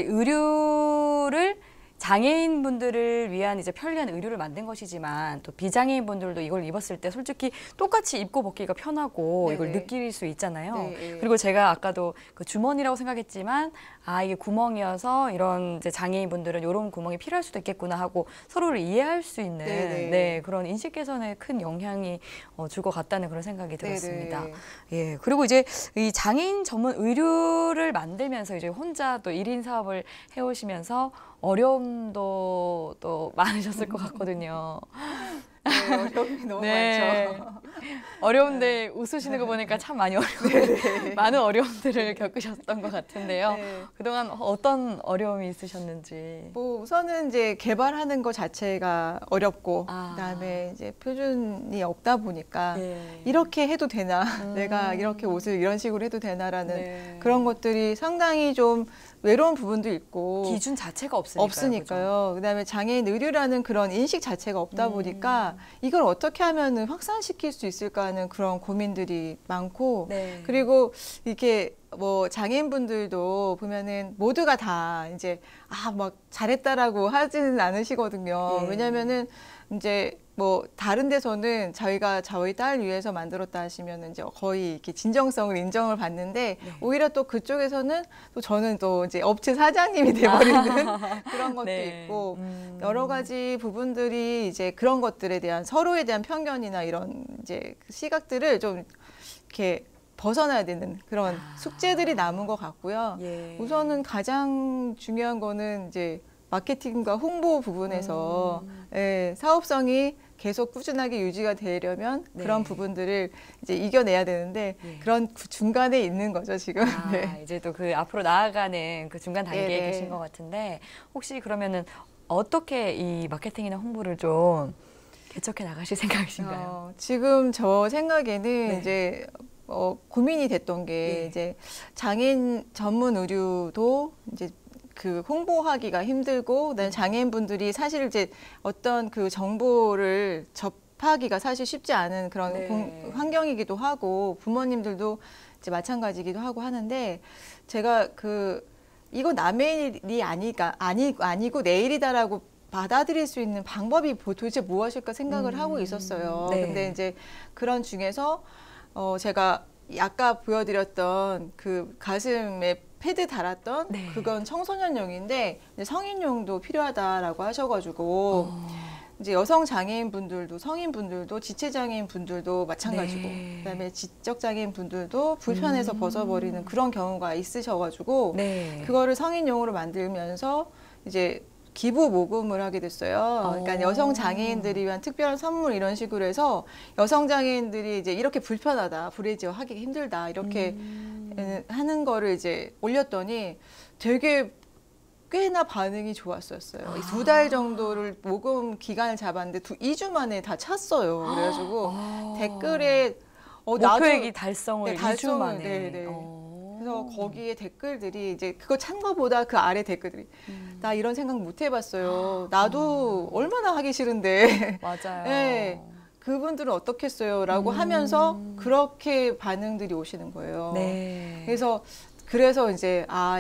의류를 장애인분들을 위한 이제 편리한 의류를 만든 것이지만 또 비장애인분들도 이걸 입었을 때 솔직히 똑같이 입고 벗기가 편하고 네네. 이걸 느낄 수 있잖아요. 네. 그리고 제가 아까도 그 주머니라고 생각했지만 아 이게 구멍이어서 이런 이제 장애인분들은 이런 구멍이 필요할 수도 있겠구나 하고 서로를 이해할 수 있는 네네. 네, 그런 인식 개선에 큰 영향이 어, 줄 것 같다는 그런 생각이 들었습니다. 네네. 예, 그리고 이제 이 장애인 전문 의류를 만들면서 이제 혼자 또 일 인 사업을 해오시면서 어려움도 또 많으셨을 것 같거든요. 네, 어려움이 너무 네. 많죠. 어려운데 웃으시는 거 보니까 참 많이 어려운, 많은 어려움들을 겪으셨던 것 같은데요. 네. 그동안 어떤 어려움이 있으셨는지. 뭐 우선은 이제 개발하는 것 자체가 어렵고 아. 그다음에 이제 표준이 없다 보니까 예. 이렇게 해도 되나 음. 내가 이렇게 옷을 이런 식으로 해도 되나라는 네. 그런 것들이 상당히 좀 외로운 부분도 있고 기준 자체가 없으니까요. 없으니까요. 그다음에 장애인 의류라는 그런 인식 자체가 없다 음. 보니까 이걸 어떻게 하면은 확산시킬 수 있을까 하는 그런 고민들이 많고 네. 그리고 이렇게 뭐 장애인분들도 보면은 모두가 다 이제 아 막 잘했다라고 하지는 않으시거든요. 예. 왜냐면은 이제 뭐 다른 데서는 저희가 저희 딸 위해서 만들었다 하시면은 이제 거의 이렇게 진정성을 인정을 받는데 네. 오히려 또 그쪽에서는 또 저는 또 이제 업체 사장님이 돼버리는 그런 것도 네. 있고 음. 여러 가지 부분들이 이제 그런 것들에 대한 서로에 대한 편견이나 이런 이제 시각들을 좀 이렇게 벗어나야 되는 그런 아. 숙제들이 남은 것 같고요. 예. 우선은 가장 중요한 거는 이제 마케팅과 홍보 부분에서 음. 예, 사업성이 계속 꾸준하게 유지가 되려면 네. 그런 부분들을 이제 이겨내야 되는데 예. 그런 그 중간에 있는 거죠 지금. 아, 네. 이제 또 그 앞으로 나아가는 그 중간 단계에 네네. 계신 것 같은데 혹시 그러면은 어떻게 이 마케팅이나 홍보를 좀 개척해 나가실 생각이신가요? 어, 지금 저 생각에는 네. 이제 어, 고민이 됐던 게 예. 이제 장애인 전문 의류도 이제 그 홍보하기가 힘들고 그다음에 장애인분들이 사실 이제 어떤 그 정보를 접하기가 사실 쉽지 않은 그런 네. 공, 환경이기도 하고 부모님들도 이제 마찬가지기도 하고 하는데 제가 그 이거 남의 일이 아니가 아니 아니고 내 일이다라고 받아들일 수 있는 방법이 도대체 무엇일까 생각을 음, 하고 있었어요. 네. 근데 이제 그런 중에서 어 제가 아까 보여드렸던 그 가슴에 패드 달았던 네. 그건 청소년용인데 이제 성인용도 필요하다라고 하셔가지고 어. 이제 여성 장애인 분들도 성인 분들도 지체 장애인 분들도 마찬가지고 네. 그다음에 지적 장애인 분들도 불편해서 음. 벗어버리는 그런 경우가 있으셔가지고 네. 그거를 성인용으로 만들면서 이제 기부 모금을 하게 됐어요. 그러니까 어. 여성 장애인들이 위한 특별한 선물 이런 식으로 해서 여성 장애인들이 이제 이렇게 불편하다, 브래지어 하기 힘들다 이렇게 음. 하는 거를 이제 올렸더니 되게 꽤나 반응이 좋았었어요. 아. 두 달 정도를 모금 기간을 잡았는데 두, 이 주 만에 다 찼어요. 그래가지고 아. 댓글에 어, 목표액이 달성을 네, 이 주 달성을, 만에. 네, 네. 어. 그래서 거기에 댓글들이 이제 그거 찬 거보다 그 아래 댓글들이 음. 나 이런 생각 못 해봤어요. 나도 얼마나 하기 싫은데 맞아요. 네. 그분들은 어떻겠어요? 라고 음. 하면서 그렇게 반응들이 오시는 거예요. 네. 그래서 그래서 이제 아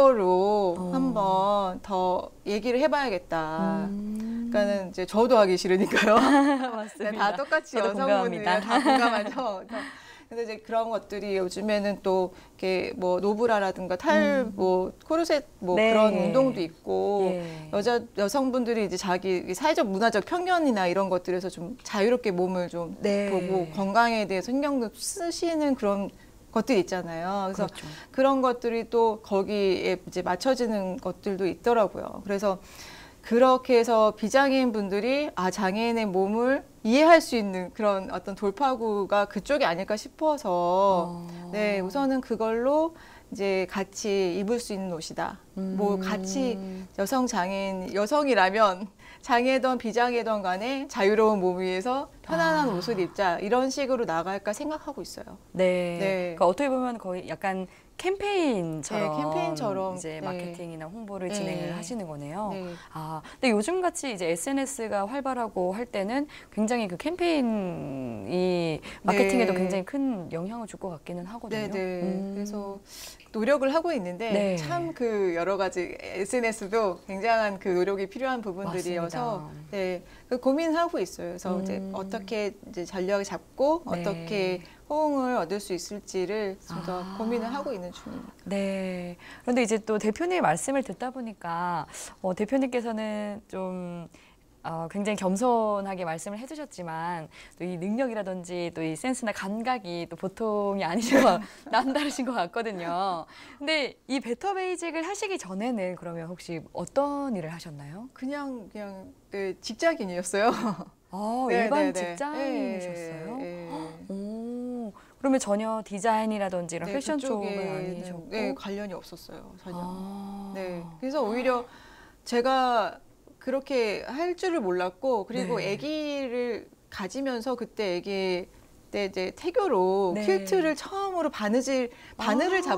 이거로 어. 한번 더 얘기를 해봐야겠다. 음. 그러니까는 이제 저도 하기 싫으니까요. 맞습니다. 다 똑같이 저도 여성분들이 공감합니다. 다 공감하죠. 근데 이제 그런 것들이 요즘에는 또 이렇게 뭐 노브라라든가 탈 음. 뭐 코르셋 뭐 네. 그런 운동도 있고 예. 여자 여성분들이 이제 자기 사회적 문화적 편견이나 이런 것들에서 좀 자유롭게 몸을 좀 네. 보고 건강에 대해서 신경도 쓰시는 그런 것들이 있잖아요. 그래서 그렇죠. 그런 것들이 또 거기에 이제 맞춰지는 것들도 있더라고요. 그래서 그렇게 해서 비장애인 분들이 아 장애인의 몸을 이해할 수 있는 그런 어떤 돌파구가 그쪽이 아닐까 싶어서 어. 네 우선은 그걸로 이제 같이 입을 수 있는 옷이다. 음. 뭐 같이 여성 장애인 여성이라면 장애든 비장애든 간에 자유로운 몸 위에서 편안한 아. 옷을 입자 이런 식으로 나갈까 생각하고 있어요. 네. 네. 그러니까 어떻게 보면 거의 약간 캠페인처럼, 네, 캠페인처럼 이제 네. 마케팅이나 홍보를 네. 진행을 하시는 거네요. 네. 아, 근데 요즘 같이 이제 에스엔에스가 활발하고 할 때는 굉장히 그 캠페인이 마케팅에도 네. 굉장히 큰 영향을 줄 것 같기는 하거든요. 네, 네. 음. 그래서 노력을 하고 있는데 네. 참 그 여러 가지 에스엔에스도 굉장한 그 노력이 필요한 부분들이어서 맞습니다. 네, 그 고민하고 있어요. 그래서 음. 이제 어떻게 이제 전략을 잡고 네. 어떻게 호응을 얻을 수 있을지를 좀 더 아. 고민을 하고 있는 중입니다. 네. 그런데 이제 또 대표님 말씀을 듣다 보니까 어, 대표님께서는 좀 어, 굉장히 겸손하게 말씀을 해주셨지만 또 이 능력이라든지 또 이 센스나 감각이 또 보통이 아니신 것, 남다르신 것 같거든요. 근데 이 베터 베이직을 하시기 전에는 그러면 혹시 어떤 일을 하셨나요? 그냥 그냥 네, 직장인이었어요. 아, 네, 일반 네, 네. 직장인이셨어요? 네, 네. 오, 그러면 전혀 디자인이라든지 이런 네, 패션 쪽은 그쪽에는, 아니셨고? 네, 관련이 없었어요. 전혀. 아. 네. 그래서 오히려 제가 그렇게 할 줄을 몰랐고, 그리고 네. 아기를 가지면서 그때 아기 때 이제 태교로 네. 퀼트를 처음으로 바느질, 바늘을 아.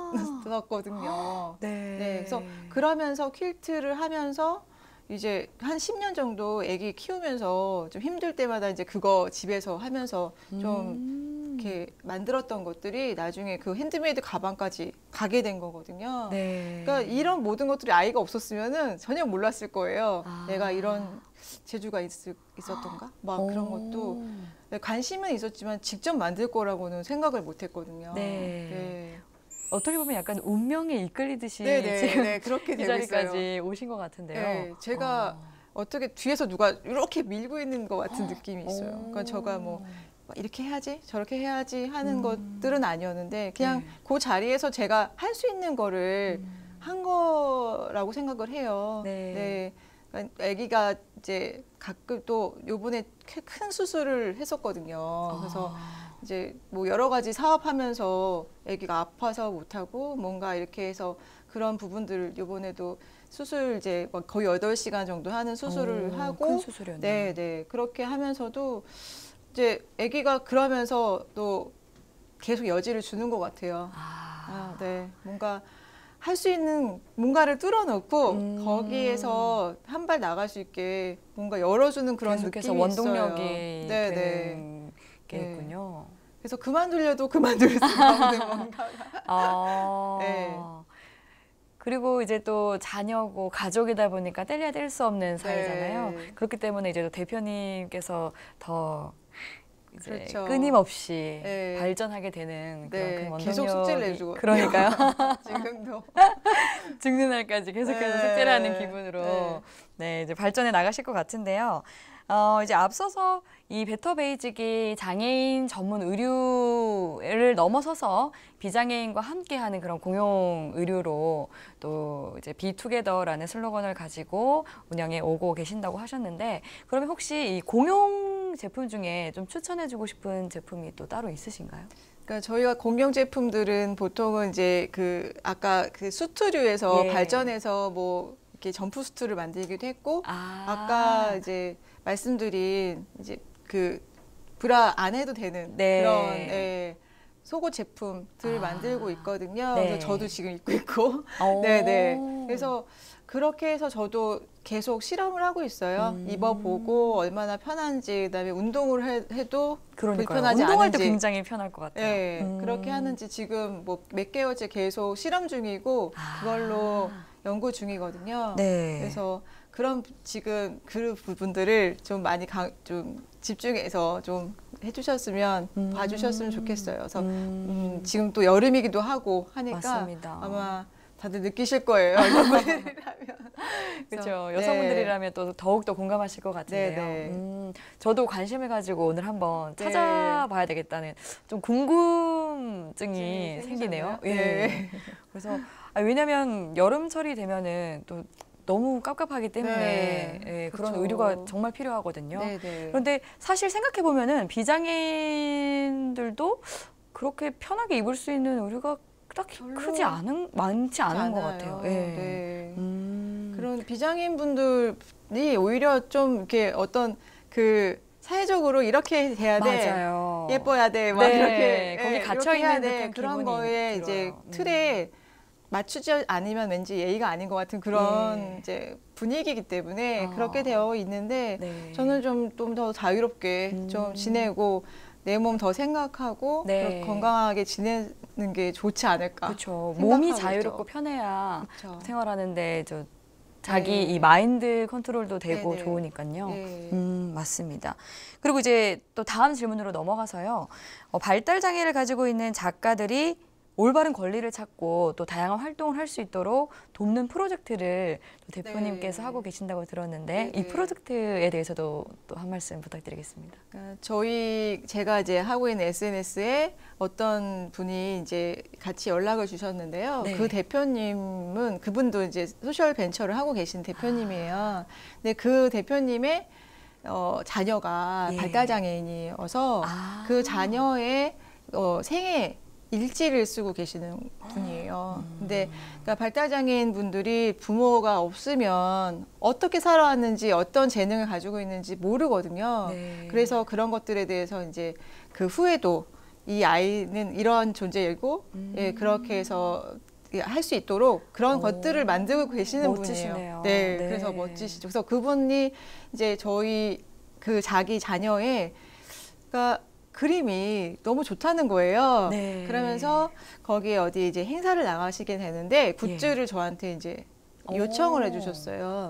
잡아봤거든요. 네. 네. 그래서 그러면서 퀼트를 하면서 이제 한 십 년 정도 아기 키우면서 좀 힘들 때마다 이제 그거 집에서 하면서 좀 음. 이렇게 만들었던 것들이 나중에 그 핸드메이드 가방까지 가게 된 거거든요. 네. 그러니까 이런 모든 것들이 아이가 없었으면은 전혀 몰랐을 거예요. 아. 내가 이런 재주가 있, 있었던가? 막 오. 그런 것도 관심은 있었지만 직접 만들 거라고는 생각을 못 했거든요. 네. 네. 어떻게 보면 약간 운명에 이끌리듯이 네, 네, 지금 네, 그렇게 이 되고 자리까지 있어요. 오신 것 같은데요. 네, 제가 어. 어떻게 뒤에서 누가 이렇게 밀고 있는 것 같은 느낌이 있어요. 그러니까 제가 뭐 이렇게 해야지 저렇게 해야지 하는 음. 것들은 아니었는데 그냥 네. 그 자리에서 제가 할 수 있는 거를 음. 한 거라고 생각을 해요. 네. 네. 그러니까 아기가 이제 가끔 또 요번에 큰 수술을 했었거든요. 그래서 아. 이제 뭐 여러 가지 사업하면서 아기가 아파서 못하고 뭔가 이렇게 해서 그런 부분들을 요번에도 수술 이제 막 거의 여덟 시간 정도 하는 수술을 오, 하고 큰 수술이었네요. 네, 네. 그렇게 하면서도 이제 아기가 그러면서 또 계속 여지를 주는 것 같아요. 아. 아, 네. 뭔가 할 수 있는 뭔가를 뚫어놓고 음. 거기에서 한 발 나갈 수 있게 뭔가 열어주는 그런 계속해서 느낌이 원동력이 있어요. 네, 네. 되는 게 네. 있군요. 그래서 그만두려도 그만둘 수가 없는 뭔가가. 아. 네. 그리고 이제 또 자녀고 가족이다 보니까 뗄래야 뗄 수 없는 사이잖아요. 네. 그렇기 때문에 이제 또 대표님께서 더 이제 그렇죠. 끊임없이 네. 발전하게 되는 그런 네. 큰 원동력이 계속 숙제를 내주고 그러니까요. 지금도 죽는 날까지 계속해서 네. 숙제를 하는 기분으로 네. 네, 이제 발전해 나가실 것 같은데요. 어, 이제 앞서서 이 베터 베이직이 장애인 전문 의료를 넘어서서 비장애인과 함께하는 그런 공용 의료로 또 이제 비투게더라는 슬로건을 가지고 운영해 오고 계신다고 하셨는데, 그러면 혹시 이 공용 제품 중에 좀 추천해주고 싶은 제품이 또 따로 있으신가요? 그러니까 저희가 공용 제품들은 보통은 이제 그 아까 그 수트류에서 예. 발전해서 뭐 이렇게 점프 수트를 만들기도 했고 아, 아까 이제 말씀드린 이제 그 브라 안 해도 되는 네. 그런 예, 속옷 제품들을 아. 만들고 있거든요. 네. 그래서 저도 지금 입고 있고, 오. 네네. 그래서 그렇게 해서 저도 계속 실험을 하고 있어요. 음. 입어보고 얼마나 편한지, 그다음에 운동을 해, 해도 그러니까요. 불편하지 운동할 때 않은지. 굉장히 편할 것 같아요. 네, 음. 그렇게 하는지 지금 뭐 몇 개월째 계속 실험 중이고 아. 그걸로 연구 중이거든요. 네. 그래서 그런 지금 그 부분들을 좀 많이 강, 좀 집중해서 좀 해주셨으면 음. 봐주셨으면 좋겠어요. 그래서 음. 음, 지금 또 여름이기도 하고 하니까 맞습니다. 아마 다들 느끼실 거예요. 여러분들이라면. 그렇죠. 네. 여성분들이라면 또 더욱 더 공감하실 것 같은데요. 네, 네. 음, 저도 관심을 가지고 오늘 한번 네. 찾아봐야 되겠다는 좀 궁금증이 네, 생기네요. 생기셨나요? 예. 네. 그래서 아, 왜냐하면 여름철이 되면은 또 너무 깝깝하기 때문에 네, 예, 그런 그렇죠. 의류가 정말 필요하거든요. 네, 네. 그런데 사실 생각해 보면은 비장애인들도 그렇게 편하게 입을 수 있는 의류가 딱히 별로 크지 않은 많지 않은 것 않아요. 같아요. 예. 네. 음. 그런 비장애인 분들이 오히려 좀 이렇게 어떤 그 사회적으로 이렇게 돼야 돼, 맞아요. 예뻐야 돼, 막 네, 이렇게 거기 예, 갇혀 이렇게 해야 있는 돼. 듯한 그런 기분이 거에 들어요. 이제 음. 틀에 맞추지 않으면 왠지 예의가 아닌 것 같은 그런 예. 이제 분위기이기 때문에 아. 그렇게 되어 있는데 네. 저는 좀 좀 더 자유롭게 음. 좀 지내고 내 몸 더 생각하고 네. 그렇게 건강하게 지내는 게 좋지 않을까. 그렇죠. 생각하고 몸이 있죠. 자유롭고 편해야 그쵸. 생활하는데 저 자기 네. 이 마인드 컨트롤도 되고 네네. 좋으니까요. 네. 음, 맞습니다. 그리고 이제 또 다음 질문으로 넘어가서요. 어, 발달 장애를 가지고 있는 작가들이 올바른 권리를 찾고 또 다양한 활동을 할 수 있도록 돕는 프로젝트를 또 대표님께서 네. 하고 계신다고 들었는데 네네. 이 프로젝트에 대해서도 또 한 말씀 부탁드리겠습니다. 그러니까 저희 제가 이제 하고 있는 에스엔에스에 어떤 분이 이제 같이 연락을 주셨는데요. 네. 그 대표님은 그분도 이제 소셜 벤처를 하고 계신 대표님이에요. 근데 그 대표님의 어, 자녀가 예. 발달 장애인이어서 아. 그 자녀의 어, 생애 일지를 쓰고 계시는 분이에요. 음. 근데 그러니까 발달장애인 분들이 부모가 없으면 어떻게 살아왔는지 어떤 재능을 가지고 있는지 모르거든요. 네. 그래서 그런 것들에 대해서 이제 그 후에도 이 아이는 이런 존재이고 음. 예, 그렇게 해서 할 수 있도록 그런 오. 것들을 만들고 계시는 멋지시네요. 분이에요. 네, 네. 그래서 멋지시죠. 그래서 그분이 이제 저희 그 자기 자녀의 그러니까 그림이 너무 좋다는 거예요. 네. 그러면서 거기에 어디 이제 행사를 나가시게 되는데 굿즈를 예. 저한테 이제 요청을 오. 해주셨어요.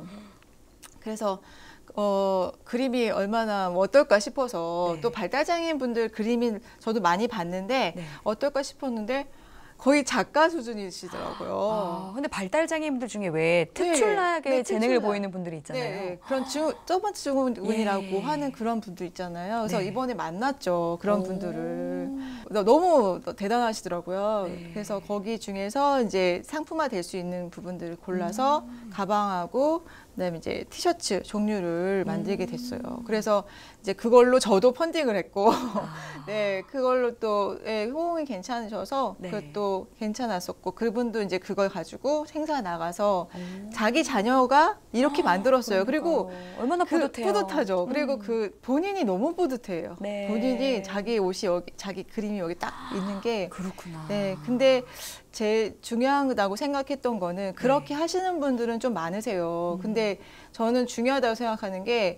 그래서 어, 그림이 얼마나 뭐 어떨까 싶어서 네. 또 발달장애인 분들 그림이 저도 많이 봤는데 네. 어떨까 싶었는데 거의 작가 수준이시더라고요. 아, 근데 발달 장애인분들 중에 왜 특출나게 네, 재능을 특출나. 보이는 분들이 있잖아요. 네, 그런 중, 저번 증후군이라고 예. 하는 그런 분들 있잖아요. 그래서 네. 이번에 만났죠. 그런 오. 분들을. 너무 대단하시더라고요. 네. 그래서 거기 중에서 이제 상품화 될 수 있는 부분들을 골라서 음. 가방하고 그다음에 이제 티셔츠 종류를 만들게 음. 됐어요. 그래서 이제 그걸로 저도 펀딩을 했고, 아. 네, 그걸로 또 예, 호응이 괜찮으셔서 네. 그것도 괜찮았었고, 그분도 이제 그걸 가지고 행사 나가서 오. 자기 자녀가 이렇게 아, 만들었어요. 그러니까요. 그리고 얼마나 그 뿌듯해요. 뿌듯하죠. 그리고 음. 그 본인이 너무 뿌듯해요. 네. 본인이 자기 옷이 여기, 자기 그림이 여기 딱 있는 게. 그렇구나. 네, 근데 제 중요하다고 생각했던 거는 그렇게 네. 하시는 분들은 좀 많으세요. 음. 근데 저는 중요하다고 생각하는 게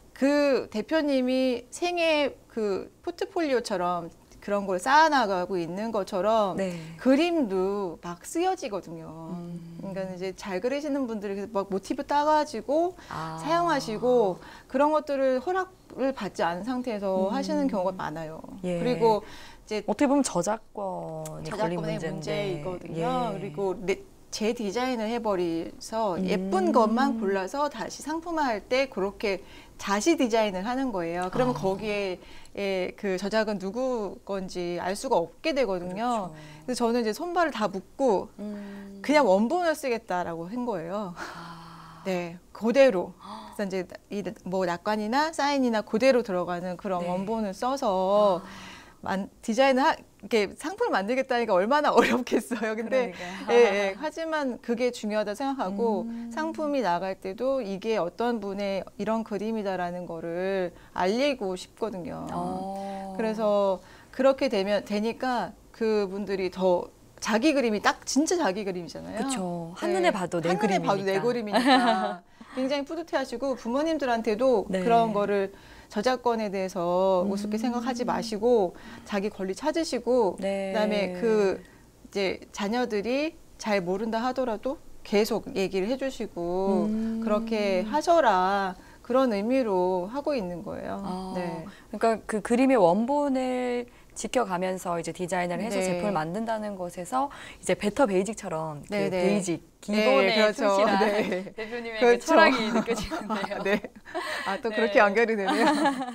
그 대표님이 생애 그 포트폴리오처럼 그런 걸 쌓아나가고 있는 것처럼 네. 그림도 막 쓰여지거든요. 음. 그러니까 이제 잘 그리시는 분들이 막 모티브 따가지고 아. 사용하시고 그런 것들을 허락을 받지 않은 상태에서 음. 하시는 경우가 많아요. 예. 그리고 이제 어떻게 보면 저작권이 걸린 저작권의 문제인데. 문제이거든요. 예. 그리고 내, 제 디자인을 해버려서 음. 예쁜 것만 골라서 다시 상품화할 때 그렇게 자시 디자인을 하는 거예요. 그러면 아. 거기에 예, 그 저작은 누구 건지 알 수가 없게 되거든요. 그렇죠. 그래서 저는 이제 손발을 다 묶고 음. 그냥 원본을 쓰겠다라고 한 거예요. 아. 네, 그대로. 그래서 이제 이 뭐 낙관이나 사인이나 그대로 들어가는 그런 네. 원본을 써서 아. 만, 디자인을 하, 이렇게 상품을 만들겠다니까 얼마나 어렵겠어요. 근데 그러니까요. 예, 예, 하지만 그게 중요하다 생각하고 음. 상품이 나갈 때도 이게 어떤 분의 이런 그림이다라는 거를 알리고 싶거든요. 어. 그래서 그렇게 되면 되니까 그분들이 더 자기 그림이 딱 진짜 자기 그림이잖아요. 그렇죠. 한눈에 봐도 내 한눈에 그림이니까. 봐도 내 그림이니까 굉장히 뿌듯해하시고 부모님들한테도 네. 그런 거를 저작권에 대해서 음. 우습게 생각하지 마시고 자기 권리 찾으시고 네. 그다음에 그 이제 자녀들이 잘 모른다 하더라도 계속 얘기를 해주시고 음. 그렇게 하셔라 그런 의미로 하고 있는 거예요. 아, 네. 그러니까 그 그림의 원본을 지켜가면서 이제 디자인을 해서 네. 제품을 만든다는 것에서 이제 베터 베이직처럼 네, 그 네. 베이직 기본에 네, 그렇죠. 충실한 네. 대표님의 그 그렇죠. 철학이 느껴지는데요. 네. 아, 또 네. 그렇게 연결이 되네요.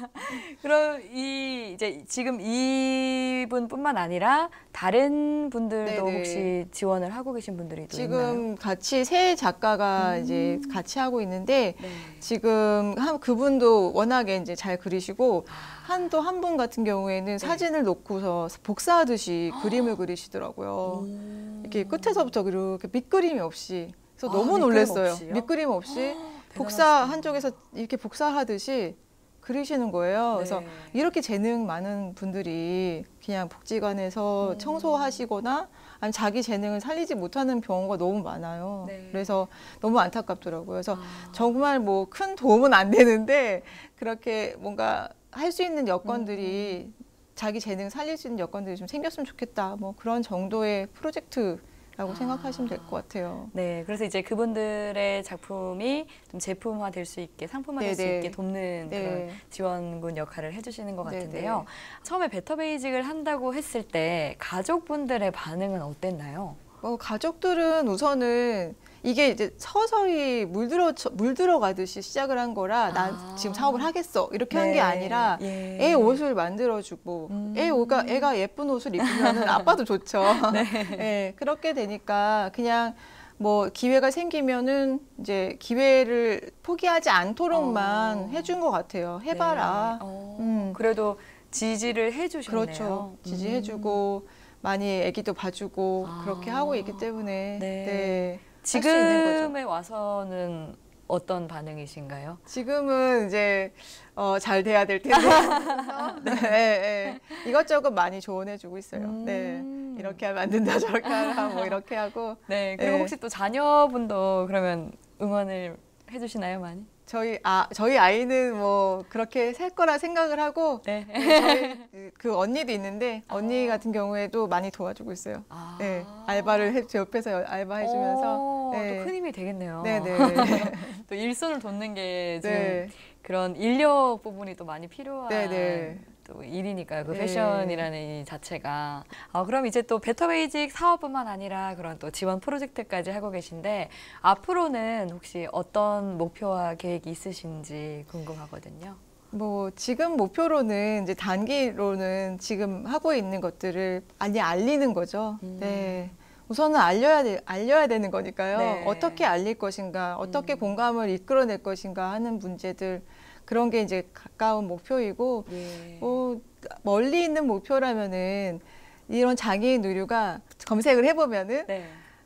그럼 이 이제 지금 이분뿐만 아니라 다른 분들도 네네. 혹시 지원을 하고 계신 분들이 또 있나요? 지금 같이 세 작가가 음. 이제 같이 하고 있는데 네. 지금 한 그분도 워낙에 이제 잘 그리시고 한 또 한 분 같은 경우에는 네. 사진을 놓고서 복사하듯이 그림을 그리시더라고요. 음. 이렇게 끝에서부터 이렇게 밑그림이 없이. 그래서 아, 너무 밑그림 놀랐어요. 없이요? 밑그림 없이 대단하시다. 복사 한쪽에서 이렇게 복사하듯이 그러시는 거예요. 그래서 네. 이렇게 재능 많은 분들이 그냥 복지관에서 음. 청소하시거나 아니면 자기 재능을 살리지 못하는 경우가 너무 많아요. 네. 그래서 너무 안타깝더라고요. 그래서 아. 정말 뭐 큰 도움은 안 되는데 그렇게 뭔가 할 수 있는 여건들이 음. 자기 재능 살릴 수 있는 여건들이 좀 생겼으면 좋겠다. 뭐 그런 정도의 프로젝트 라고 아. 생각하시면 될 것 같아요. 네, 그래서 이제 그분들의 작품이 좀 제품화 될 수 있게, 상품화 될 수 네네. 있게 돕는 네. 그런 지원군 역할을 해주시는 것 네네. 같은데요. 처음에 베터베이직을 한다고 했을 때 가족분들의 반응은 어땠나요? 어, 가족들은 우선은 이게 이제 서서히 물들어 물들어 가듯이 시작을 한 거라 난 아. 지금 사업을 하겠어 이렇게 한 네. 게 아니라 예. 애 옷을 만들어주고 음. 애 옷가 애가 예쁜 옷을 입으면은 아빠도 좋죠. 네. 네, 그렇게 되니까 그냥 뭐 기회가 생기면은 이제 기회를 포기하지 않도록만 어. 해준 것 같아요. 해봐라. 네. 어. 음. 그래도 지지를 해주셨네요. 그렇죠. 음. 지지해주고 많이 애기도 봐주고 아. 그렇게 하고 있기 때문에 네. 네. 할 수 있는 거죠. 지금에 와서는 어떤 반응이신가요? 지금은 이제 어, 잘 돼야 될 텐데 네, 네, 네. 이것저것 많이 조언해주고 있어요. 음. 네, 이렇게 하면 안 된다, 저렇게 하라, 뭐 이렇게 하고. 네, 그리고 네. 혹시 또 자녀분도 그러면 응원을 해주시나요, 많이? 저희 아 저희 아이는 뭐 그렇게 살 거라 생각을 하고 네. 네, 저희 그- 그 언니도 있는데 언니 아. 같은 경우에도 많이 도와주고 있어요. 아. 네, 알바를 해, 제 옆에서 알바해주면서. 오, 네. 또 큰 힘이 되겠네요. 네네. 또 일손을 돕는 게 지금 네. 그런 인력 부분이 또 많이 필요한 네네. 또 일이니까요. 그 네. 패션이라는 이 자체가. 아, 그럼 이제 또 베터베이직 사업뿐만 아니라 그런 또 지원 프로젝트까지 하고 계신데 앞으로는 혹시 어떤 목표와 계획이 있으신지 궁금하거든요. 뭐 지금 목표로는 이제 단기로는 지금 하고 있는 것들을 많이 알리는 거죠. 음. 네. 우선은 알려야 돼, 알려야 되는 거니까요. 네. 어떻게 알릴 것인가, 어떻게 음. 공감을 이끌어낼 것인가 하는 문제들 그런 게 이제 가까운 목표이고 예. 뭐 멀리 있는 목표라면은 이런 장애인 의류가 검색을 해보면은 네.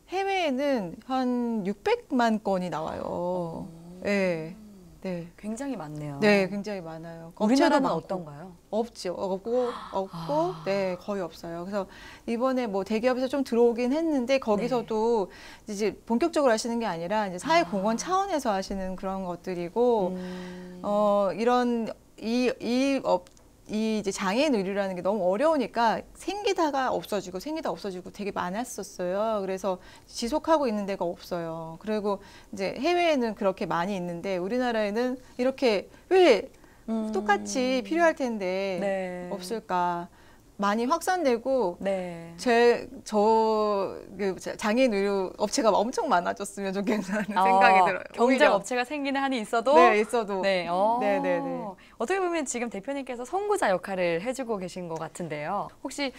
해외에는 한 육백만 건이 나와요. 네. 네. 굉장히 많네요. 네, 굉장히 많아요. 우리나라는 많고. 어떤가요? 없죠. 없고, 없고, 아. 네, 거의 없어요. 그래서 이번에 뭐 대기업에서 좀 들어오긴 했는데 거기서도 이제 본격적으로 하시는 게 아니라 이제 사회공헌 아. 차원에서 하시는 그런 것들이고, 음. 어, 이런, 이, 이 업, 이 이제 장애인 의류라는 게 너무 어려우니까 생기다가 없어지고 생기다 없어지고 되게 많았었어요. 그래서 지속하고 있는 데가 없어요. 그리고 이제 해외에는 그렇게 많이 있는데 우리나라에는 이렇게 왜 음. 똑같이 필요할 텐데 네. 없을까? 많이 확산되고 네. 제, 저, 그 장애인 의류 업체가 엄청 많아졌으면 좋겠다는 아, 생각이 들어요. 경쟁 오히려. 업체가 생기는 한이 있어도 네, 있어도. 네, 어. 네, 네, 네. 어떻게 보면 지금 대표님께서 선구자 역할을 해주고 계신 것 같은데요. 혹시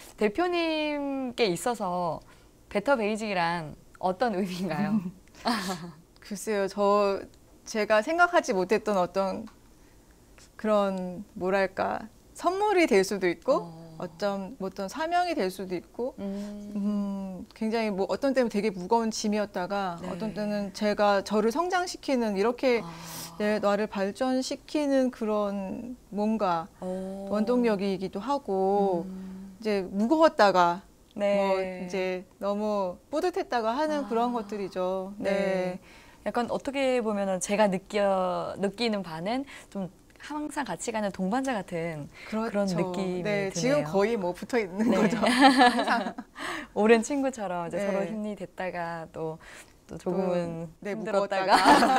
대표님께 있어서 베터베이직이란 어떤 의미인가요? 글쎄요, 저 제가 생각하지 못했던 어떤 그런 뭐랄까 선물이 될 수도 있고 어. 어떤 뭐 어떤 사명이 될 수도 있고 음. 음, 굉장히 뭐 어떤 때는 되게 무거운 짐이었다가 네. 어떤 때는 제가 저를 성장시키는 이렇게 아. 내 나를 발전시키는 그런 뭔가 어. 원동력이기도 하고 음. 이제 무거웠다가 네. 뭐 이제 너무 뿌듯했다가 하는 아. 그런 것들이죠. 네. 네. 약간 어떻게 보면은 제가 느껴 느끼는 바는 좀 항상 같이 가는 동반자 같은 그렇죠. 그런 느낌이 네, 드네요. 지금 거의 뭐 붙어 있는 네. 거죠. 항상. 오랜 친구처럼 이제 네. 서로 힘이 됐다가 또, 또 조금은 네, 힘들었다가.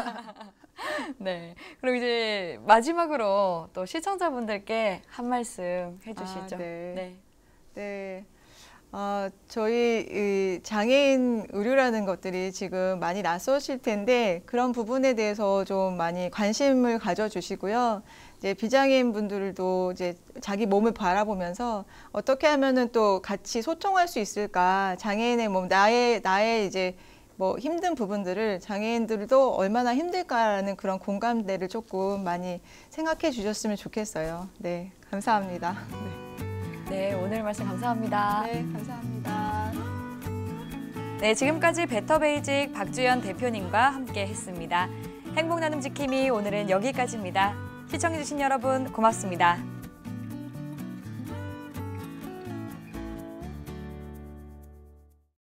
네. 그럼 이제 마지막으로 또 시청자분들께 한 말씀 해주시죠. 아, 네. 네. 네. 아, 저희 이 장애인 의류라는 것들이 지금 많이 낯서실 텐데 그런 부분에 대해서 좀 많이 관심을 가져주시고요. 이제 비장애인 분들도 이제 자기 몸을 바라보면서 어떻게 하면은 또 같이 소통할 수 있을까? 장애인의 몸, 나의 나의 이제 뭐 힘든 부분들을 장애인들도 얼마나 힘들까라는 그런 공감대를 조금 많이 생각해 주셨으면 좋겠어요. 네, 감사합니다. 네. 네, 오늘 말씀 감사합니다. 네, 감사합니다. 네, 지금까지 베터베이직 박주연 대표님과 함께 했습니다. 행복 나눔 지킴이 오늘은 여기까지입니다. 시청해주신 여러분 고맙습니다.